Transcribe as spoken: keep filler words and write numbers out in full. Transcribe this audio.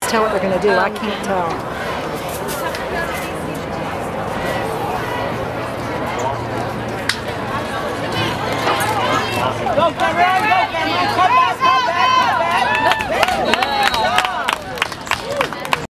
just tell what they're going to do. I can't tell. Go, Cameron!